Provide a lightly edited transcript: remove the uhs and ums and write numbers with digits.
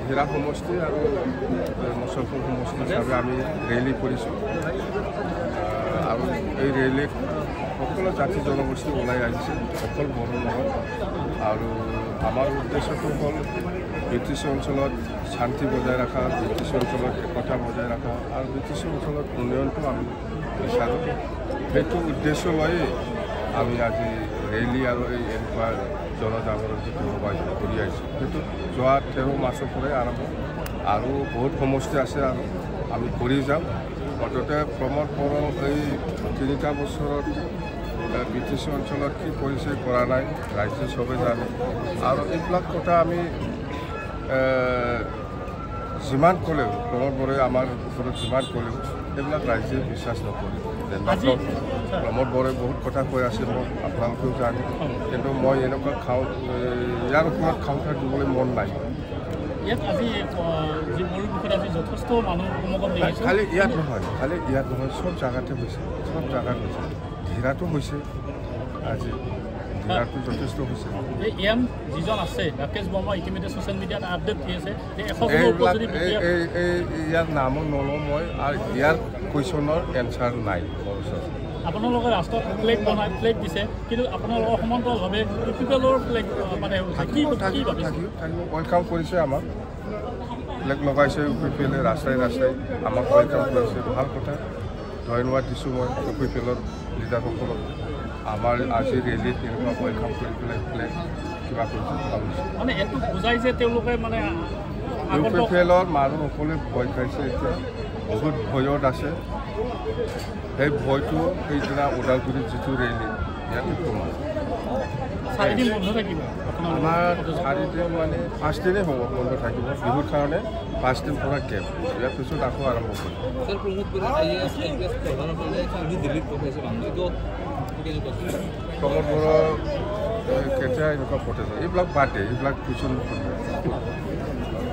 হীৰা সমষ্টি আৰু মুছলপুৰ সমষ্টি হিচাপে আমি ৰেলী কৰিছোঁ আৰু এই ৰেলীত সকলো জাতি জনগোষ্ঠী ওলাই আহিছে অকল বড়ো নহয় আৰু আমাৰ উদ্দেশ্যটো হ'ল ব্ৰিটিছ অঞ্চলত শান্তি বজাই ৰখা ব্ৰিটিছ অঞ্চলত একতা বজাই ৰখা আৰু ব্ৰিটিছ অঞ্চলত উন্নয়নটো আমি বিচাৰোঁ সেইটো উদ্দেশ্য লৈয়ে আমি আজি ৰেলী আৰু এই এনেকুৱা জনজাগৰণ যিটো কৰি আহিছোঁ সেইটো যোৱা 13 মাৰ্চৰ পৰাই আৰম্ভ আৰু বহুত সমষ্টি আছে আৰু আমি কৰি যাম মুঠতে প্ৰমোদ বড়ো এই 3টা বছৰত ব্ৰিটিছ অঞ্চলত কি কৰিছে কৰা নাই ৰাইজে চবে জানে আৰু এইবিলাক কথা আমি যিমান ক'লেও প্ৰমোদ বড়োৱে আমাৰ ওপৰত যিমান ক'লেও সেইবিলাক ৰাইজে বিশ্বাস নকৰে প্ৰমোদ বড়োৱে বহুত কথা কৈ আছে মোক আপোনালোকেও জানে কিন্তু মই এনেকুৱা খাওঁ ইয়াৰ ওপৰত খাওঁতা দিবলৈ মন নাই খালি ইয়াত নহয় চব জাগাতে হৈছে চব জাগাত হৈছে ধীৰাটো হৈছে আজি ধীৰাটো যথেষ্ট হৈছে যিজন আছে ৰাকেশ বৰ্মা ইতিমধ্যে ছ'চিয়েল মিডিয়াত আপডেট দি আছে ইয়াৰ নামো নলওঁ মই আৰু ইয়াৰ কুৱেশ্যনৰ এনচাৰ নাই মোৰ ওচৰত আপোনালোকে ৰাষ্ট্ৰত ফ্লেগ দিছে কিন্তু আপোনালোকৰ সমান্তৰালভাৱে পিপলৰ ফ্লেগ মানে থাকিব ৱেলকাম কৰিছে আমাক ফ্লেগ লগাইছে পিপলে ৰাস্তাই আমাক ৱেলকাম কৰিছে ভাল কথা ধন্যবাদ দিছোঁ মই পিপলৰ লিডাৰসকলক আমাৰ আজি ৰেলীত এনেকুৱা ৱেলকাম কৰি পেলাই ফ্লেগ কিবা কৰিছে মানে এইটো বুজাই যে তেওঁলোকে মানে পিপলৰ মানুহ সকলোৱে ভয় খাইছে এতিয়া বহুত ভয়ত আছে সেই ভয়টো সেইদিনা ওদালগুৰিত যিটো ৰেলী ইয়াতে কমাৰ আমাৰ 4 দিন মানে 5 দিনেই হ'ব বন্ধ থাকিব বিহুৰ কাৰণে 5 দিন পৰা কেম্প ইয়াৰ পিছত আকৌ আৰম্ভ কৰিম প্ৰমোদ বড়ো কেতিয়া এনেকুৱা পঠাইছে এইবিলাক বাদে এইবিলাক কুৱেশ্যন